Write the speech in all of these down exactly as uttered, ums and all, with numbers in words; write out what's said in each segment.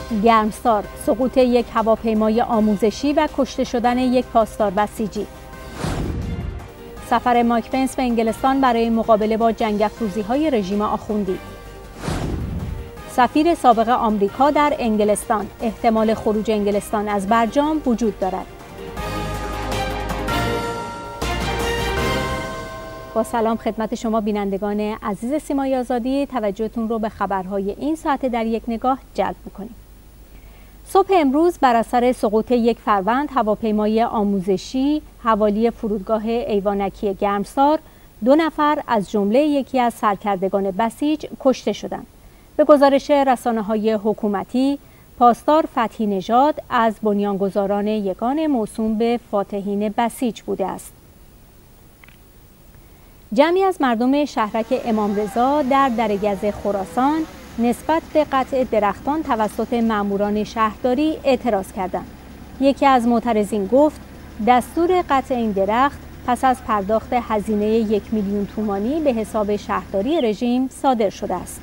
گرمسار، سقوط یک هواپیمای آموزشی و کشته شدن یک پاسدار بسیجی. سفر مایک پنس به انگلستان برای مقابله با جنگ‌افروزی‌های رژیم آخوندی. سفیر سابق آمریکا در انگلستان، احتمال خروج انگلستان از برجام وجود دارد. با سلام خدمت شما بینندگان عزیز سیمای آزادی، توجهتون رو به خبرهای این ساعت در یک نگاه جلب می‌کنیم. صبح امروز بر اثر سقوط یک فروند هواپیمای آموزشی حوالی فرودگاه ایوانکی گرمسار، دو نفر از جمله یکی از سرکردگان بسیج کشته شدند. به گزارش رسانه‌های حکومتی، پاسدار فتحی نژاد از بنیانگذاران یگان موسوم به فاتحین بسیج بوده است. جمعی از مردم شهرک امام رضا در درگز خراسان نسبت به قطع درختان توسط ماموران شهرداری اعتراض کردند. یکی از معترضین گفت دستور قطع این درخت پس از پرداخت هزینه یک میلیون تومانی به حساب شهرداری رژیم صادر شده است.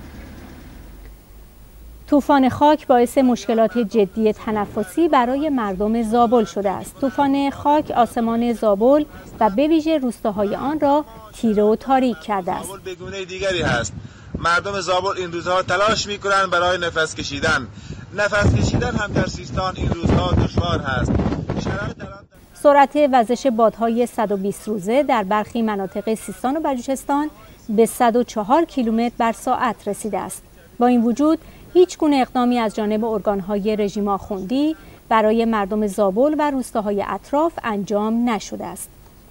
طوفان خاک باعث مشکلات جدی تنفسی برای مردم زابل شده است. طوفان خاک آسمان زابل و به ویژه روستاهای آن را تیره و تاریک کرده است. زابل بگونه دیگری هست. مردم زابل این روزها تلاش می‌کنند برای نفس کشیدن. نفس کشیدن هم در سیستان این روزها دشوار هست. سرعت وزش بادهای صد و بیست روزه در برخی مناطق سیستان و بلوچستان به صد و چهار کیلومتر بر ساعت رسیده است. با این وجود هیچ گونه اقدامی از جانب ارگان‌های رژیم آخوندی برای مردم زابل و روستاهای اطراف انجام نشده است.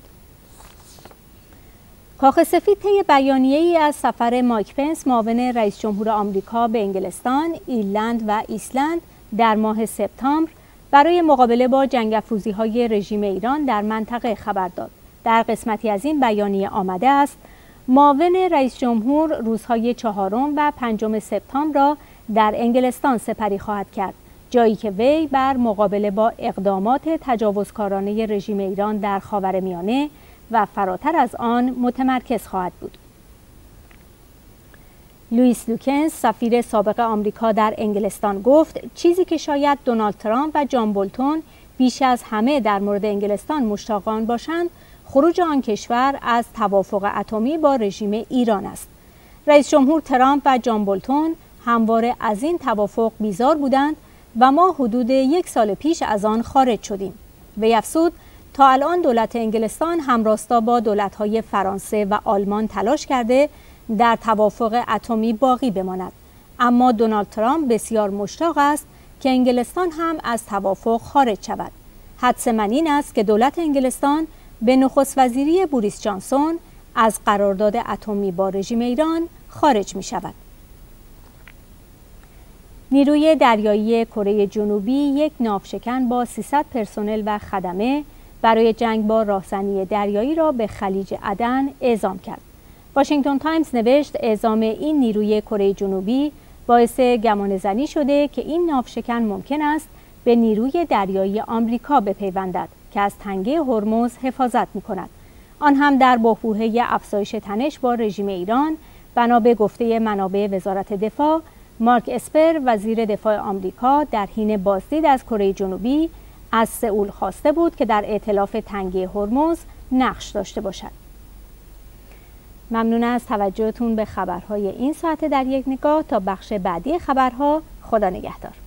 کاخ سفید طی بیانیه‌ای از سفر مایک پنس معاون رئیس جمهور آمریکا به انگلستان، ایرلند و ایسلند در ماه سپتامبر برای مقابله با جنگ‌افروزی‌های رژیم ایران در منطقه خبر داد. در قسمتی از این بیانیه آمده است: معاون رئیس جمهور روزهای چهارم و پنجم سپتامبر را در انگلستان سپری خواهد کرد، جایی که وی بر مقابله با اقدامات تجاوزکارانه رژیم ایران در خاورمیانه و فراتر از آن متمرکز خواهد بود. لوئیس لوکنز، سفیر سابق آمریکا در انگلستان، گفت چیزی که شاید دونالد ترامپ و جان بولتون بیش از همه در مورد انگلستان مشتاق آن باشند، خروج آن کشور از توافق اتمی با رژیم ایران است. رئیس جمهور ترامپ و جان بولتون همواره از این توافق بیزار بودند و ما حدود یک سال پیش از آن خارج شدیم. وی افزود تا الان دولت انگلستان همراستا با دولت‌های فرانسه و آلمان تلاش کرده در توافق اتمی باقی بماند، اما دونالد ترامپ بسیار مشتاق است که انگلستان هم از توافق خارج شود. حدس من این است که دولت انگلستان به نخست وزیری بوریس جانسون از قرارداد اتمی با رژیم ایران خارج می شود. نیروی دریایی کره جنوبی یک ناوشکن با سیصد پرسنل و خدمه برای جنگ با راهزنی دریایی را به خلیج عدن اعزام کرد. واشنگتن تایمز نوشت اعزام این نیروی کره جنوبی باعث گمانه‌زنی شده که این ناوشکن ممکن است به نیروی دریایی آمریکا بپیوندد که از تنگه هرمز حفاظت می‌کند. آن هم در بحبوحه افزایش تنش با رژیم ایران، بنا به گفته منابع وزارت دفاع. مارک اسپر، وزیر دفاع آمریکا، در حین بازدید از کره جنوبی از سئول خواسته بود که در ائتلاف تنگه هرمز نقش داشته باشد. ممنون از توجهتون به خبرهای این ساعت در یک نگاه. تا بخش بعدی خبرها، خدا نگهدار.